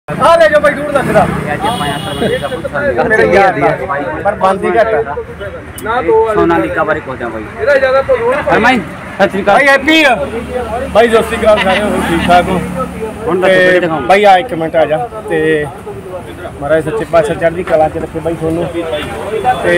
ਆ ਲੈ ਜੋ ਬਾਈ 2 ਲੱਖ ਦਾ ਮੇਰੇ ਯਾਰ ਦੀ ਪਰ ਬੰਦੀ ਘੱਟ ਨਾ ਦੋ सोनालिका बारे को भाई ਇਹਦਾ ਜ਼ਿਆਦਾ ਤੋਂ हरमाइन सत श्री भाई हैप्पी भाई सत श्री अकाल सारे हो ठीक ठाक हो भाई आ एक मिनट आ जा ते महाराज सच्चे पातशाह चढ़दी कला च रखे भाई सोनू ते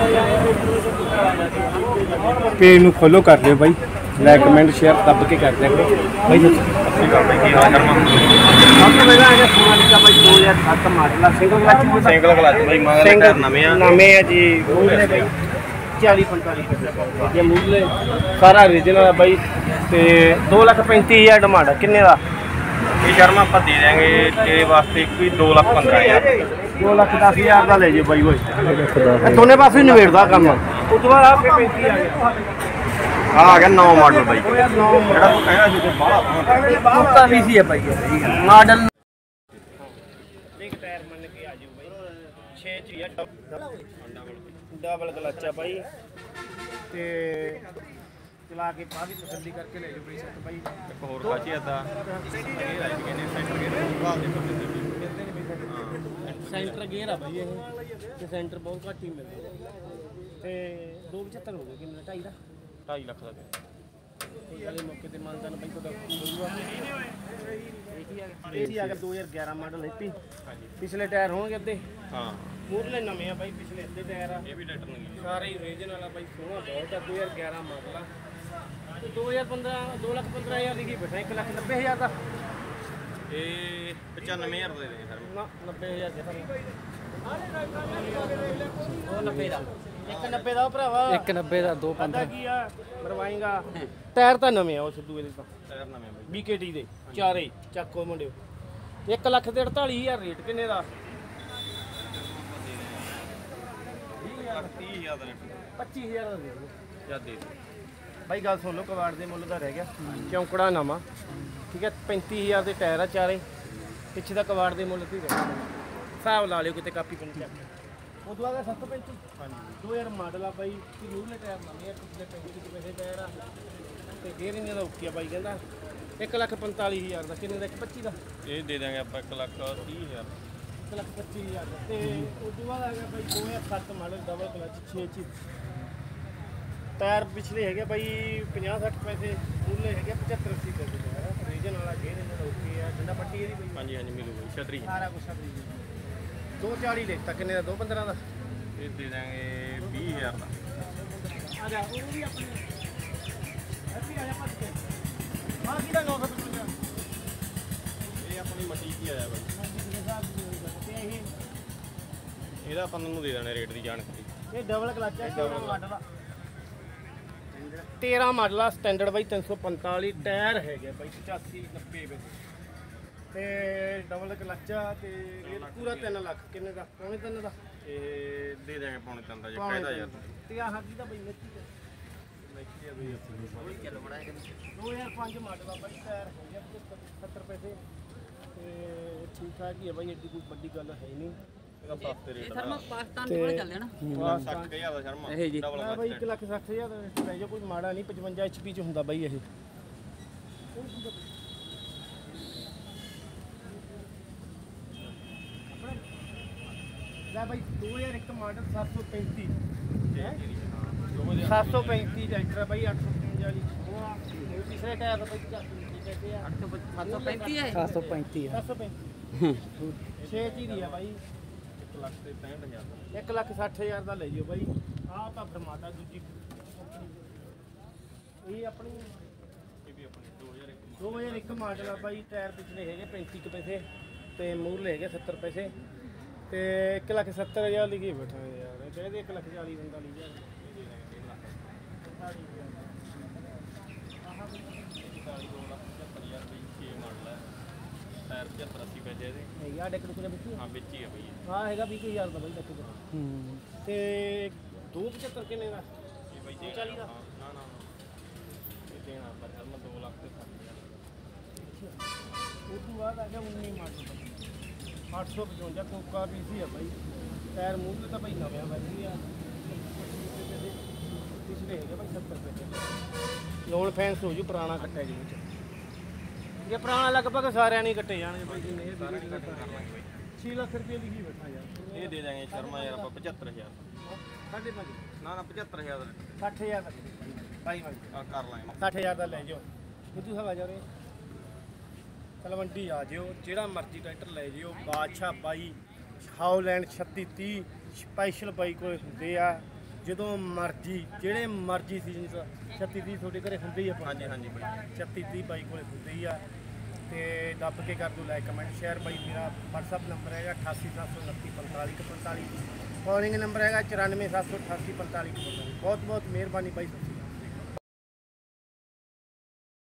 पेज नूं फॉलो कर लियो भाई लाइक कमेंट शेयर दब के कर दिया करो भाई सत श्री अकाल भाई की हाल शर्मा सब तो मेरा है सोनालिका भाई 2007 मॉडल सिंगल क्लच भाई मगर टायर नवे है जी मूले भाई 40-45 ये मूले सारा ओरिजिनल है भाई ते 2,35,000 डिमांड है किन्ने दा ये शर्मा आप दे देंगे तेरे वास्ते कोई 2,15,000 2,10,000 का ले जाओ भाई वो दोनों पास ही निबेड़दा काम उस तो बाद आपके 35 आ गया 9 मॉडल भाई जेड़ा तू कहना सी ते बाला भी सी है भाई मॉडल एक टायर मन के आ जाओ भाई 6 ची है डबल क्लच है भाई ते चला के पादी तसल्ली करके ले जाओ भाई सत भाई एक और खासियत है सेंटर गेयर है भाई ये सेंटर बहुत घट ही मिलते ते 275 हो गए किन्ने 2.5 ਦਾ 2.5 ਲੱਖ ਦਾ वाले मौके ते मानता भाई तो एसी आ गया 2011 मॉडल एपी पिछले टायर होंगे अद्धे हां मूरले नवे आ भाई पिछले अद्धे टायर आ ये भी डेटर नहीं सारे ओरिजिनल आ भाई सोना बहुत है 2011 मॉडल आ 2015 2,15,000 की बैठा 1,90,000 का ये 95,000 दे देंगे सर ना 90,000 के वो 90 ਦਾ 190 ਦਾ ਭਰਾਵਾ 190 ਦਾ 215 ਕੀ ਆ ਮਰਵਾਏਗਾ ਟਾਇਰ ਤਾਂ ਨਵੇਂ ਆ ਉਹ ਸਿੱਧੂ ਇਹਦੇ ਤਾਂ टायर नवे भाई BKT ਦੇ ਚਾਰੇ ਚੱਕੋ ਮੁੰਡਿਓ 1,48,000 ਰੇਟ ਕਿੰਨੇ ਦਾ 30,000 ਦਾ 25,000 ਦਾ ਦੇ ਦਿਓ ਜਾਂ ਦੇ ਬਾਈ ਗੱਲ ਸੁਣ ਲਓ ਕਵਾੜ ਦੇ ਮੁੱਲ ਦਾ ਰਹਿ ਗਿਆ ਚੌਂਕੜਾ ਨਵਾਂ ਠੀਕ ਹੈ 35,000 ਦੇ ਟਾਇਰ ਆ ਚਾਰੇ ਪਿੱਛੇ ਦਾ ਕਵਾੜ ਦੇ ਮੁੱਲ ਤੇ ਰਹਿ ਗਿਆ ਹਿਸਾਬ ਲਾ ਲਿਓ ਕਿਤੇ ਕਾਪੀ ਪੈਨ ਚੱਕ ਉਹ ਤੋਂ ਆ ਗਿਆ 735 ਹਾਂਜੀ 2000 ਮਾਡਲ ਆ ਬਾਈ ਕਿ ਨੂਰਲੇ ਟਾਇਰ ਨਵੇਂ ਆ ਪਿਛਲੇ 35 ਪੈਸੇ ਟਾਇਰ ਆ ਤੇ ਗੇਅਰ ਇਹਨਾਂ ਦਾ ਓਕੇ ਆ ਬਾਈ ਕਹਿੰਦਾ 1,45,000 ਦਾ ਕਿੰਨੇ ਦਾ 1,25 ਦਾ ਇਹ ਦੇ ਦੇंगे ਆਪਾਂ 1,30,000 1,25,000 ਦਾ ਤੇ ਉਸ ਤੋਂ ਬਾਅਦ ਆ ਗਿਆ ਬਾਈ 2007 ਮਾਡਲ ਡਬਲ ਕਲਚ 6 ਚ ਟਾਇਰ ਪਿਛਲੇ ਹੈਗੇ ਬਾਈ 50-60 ਪੈਸੇ ਮੂਲੇ ਹੈਗੇ 75-80 ਪੈਸੇ ਰੀਜਨ ਵਾਲਾ ਗੇਅਰ ਇਹਨਾਂ ਦਾ ਓਕੇ ਆ ਡੰਡਾ ਪੱਟੀ ਇਹਦੀ ਬਾਈ ਹਾਂਜੀ ਹਾਂਜੀ ਮਿਲੂਗਾ ਛਤਰੀ ਸਾਰਾ ਕੁਝ ਆ 240 ਲੈਤਾ ਕਿੰਨੇ ਦਾ 215 ਦਾ ਇਹ ਦੇ ਦੇंगे 20,000 ਦਾ ਆ ਜਾ ਉਹ ਵੀ ਆਪਣੇ ਹੈਪੀ ਆ ਜਾ ਪੱਟ ਕੇ ਆ ਕਿਹਦਾ 955 ਇਹ ਆਪਣੀ ਮੱਟੀ ਕੀ ਆਇਆ ਬਾਈ ਤੇ ਇਹ ਇਹਦਾ ਆਪਾਂ ਨੂੰ ਦੇ ਦੇਣਾ ਰੇਟ ਦੀ ਜਾਣਕਾਰੀ ਇਹ ਡਬਲ ਕਲਚ ਹੈ ਮਾਡਲ ਆ 13 ਮਾਡਲ ਆ ਸਟੈਂਡਰਡ ਬਾਈ 345 ਟਾਇਰ ਹੈਗੇ ਬਾਈ 85 90 ਵਿੱਚ ਤੇ ਡਬਲ ਕਲਚ ਆ ਤੇ ਇਹ ਪੂਰਾ 3 ਲੱਖ ਕਿੰਨੇ ਦਾ ਪੌਣੇ 3 ਦਾ ਇਹ ਦੇ ਦੇंगे ਪੌਣੇ 3 ਦਾ ਜੇ ਕਹਿਦਾ ਯਾਰ ਤੇ ਆਹ ਕੀ ਦਾ ਬਾਈ ਮੇਥੀ ਦਾ 2005 ਮਾਡਲ ਆ ਬਾਈ ਟਾਇਰ ਹੋ ਗਿਆ 70 ਪੈਸੇ ਤੇ ਠੀਕ ਠਾਕ ਹੀ ਆ ਬਾਈ ਐਡੀ ਕੋਈ ਵੱਡੀ ਗੱਲ ਹੈ ਨਹੀਂ ਇਹਦਾ ਸਸਤੇ ਰੇਟ ਦਾ शर्मा पाकिस्तान के बड़े चलते हैं ना 60,000 ਦਾ ਸ਼ਰਮਾ ਇਹ ਜੀ ਡਬਲ ਆ ਬਾਈ 1,60,000 ਦਾ ਲੈ ਜਾ ਕੋਈ ਮਾੜਾ ਨਹੀਂ 55 HP ਚ ਹੁੰਦਾ ਬਾਈ ਇਹ ਲੈ ਬਾਈ 2001 ਮਾਡਲ 735 735 ਟਰੈਕਟਰ ਬਾਈ 855 ਵਾਲੀ ਉਹ ਪਿਛਲੇ ਟਾਇਰ ਦਾ ਬਾਈ 735 है 735 6 ਦੀ ਆ ਬਾਈ 1,65,000 1,60,000 ਦਾ ਲੈ ਜਿਓ ਬਾਈ ਆਹ ਤਾਂ ਫਰਮਾਤਾ ਦੂਜੀ ਇਹ ਆਪਣੀ ਇਹ ਵੀ ਆਪਣੀ 2001 2001 ਮਾਡਲ ਆ ਬਾਈ ਟਾਇਰ ਪਿਛਲੇ ਹੈਗੇ 35 ਪੈਸੇ ਤੇ ਮੂਹਰਲੇ ਹੈਗੇ 70 ਪੈਸੇ ਤੇ 1,70,000 ਲਿਖੀ ਬੈਠਾ ਯਾਰ ਕਹਿੰਦੇ 1,40,000 ਬੰਦਾ ਲਈ ਜਾ ਟਾਇਰ 75-80 ਪੈਸੇ ਇਹਦੇ ਯਾਰ ਡੈਕ ਡੁਕ ਦੇ ਵਿੱਚ ਹਾਂ ਵਿੱਚ ਹੀ ਆ ਬਈ ਹਾਂ ਹੈਗਾ 20,000 ਦਾ ਬਾਈ ਡੈਕ ਤੇ 275 ਕਿੰਨੇ ਦਾ ਇਹ ਬਾਈ 40 ਦਾ ਨਾ ਨਾ ਇਹ ਦੇਣਾ ਪਰ ਹਰਮਾ 2 ਲੱਖ ਤੇ 60,000 ਉਸ ਤੋਂ ਬਾਅਦ ਆ ਗਿਆ 19 ਮਾਡਲ 855 ਕੋਕਾ ਪੀਸੀ ਆ ਬਾਈ ਟਾਇਰ ਮੂੰਹ ਤੇ ਤਾਂ ਬਾਈ ਨਵਾਂ ਬਾਈ ਆ ਪਿਛਲੇ ਹੈਗੇ ਬਾਈ 70 ਪੈਸੇ ਲੋਨ ਫੈਂਸ ਹੋ ਜੂ ਪੁਰਾਣਾ ਕੱਟਿਆ ਜੀ ਵਿੱਚ ਵਧੀਆ ਪੁਰਾਣਾ ਲਗਭਗ ਸਾਰਿਆਂ ਨੇ ਕੱਟੇ ਜਾਣਗੇ ਬਾਈ ਜਿੰਨੇ ਇਹ ਸਾਰਿਆਂ ਨੇ ਕਰ ਲਾਂਗੇ 6 ਲੱਖ ਰੁਪਏ ਲਿਖੀ ਬੈਠਾ ਯਾਰ ਇਹ ਦੇ ਦਾਂਗੇ ਸ਼ਰਮਾ ਯਾਰ ਆਪਾਂ 75000 ਸਾਡੇ ਪੰਜ ਨਾ 75000 60000 ਦਾ ਭਾਈ ਭਾਈ ਆ ਕਰ ਲਾਂਗੇ 60000 ਦਾ ਲੈ ਜਿਓ ਬੁੱਧੂ ਹਵਾ ਜਾ ਰਹੇ ਤਲਵੰਡੀ ਆ ਜਿਓ ਜਿਹੜਾ ਮਰਜ਼ੀ ਟਰੈਕਟਰ ਲੈ ਜਿਓ ਬਾਦਸ਼ਾਹ ਬਾਈ ਹਾਉਲੈਂਡ 3630 ਸਪੈਸ਼ਲ ਬਾਈ ਕੋਲ ਹੁੰਦੇ ਆ ਜਦੋਂ ਮਰਜ਼ੀ ਜਿਹੜੇ ਮਰਜ਼ੀ ਸੀਜ਼ਨ 'ਚ 3630 ਤੁਹਾਡੇ ਘਰੇ ਹੁੰਦੇ ਹੀ ਆ ਹਾਂਜੀ ਹਾਂਜੀ ਬਾਈ 3630 ਬਾਈ ਕੋਲ ਹੁੰਦੇ ਹੀ ਆ ਤੇ ਦੱਬ ਕੇ ਕਰ ਦਿਓ ਲਾਈਕ ਕਮੈਂਟ ਸ਼ੇਅਰ ਬਾਈ ਮੇਰਾ WhatsApp ਨੰਬਰ ਹੈਗਾ 8879454145 ਫੋਨਿੰਗ ਨੰਬਰ ਹੈਗਾ 9478844545 ਬਹੁਤ ਬਹੁਤ ਮਿਹਰਬਾਨੀ ਬਾਈ।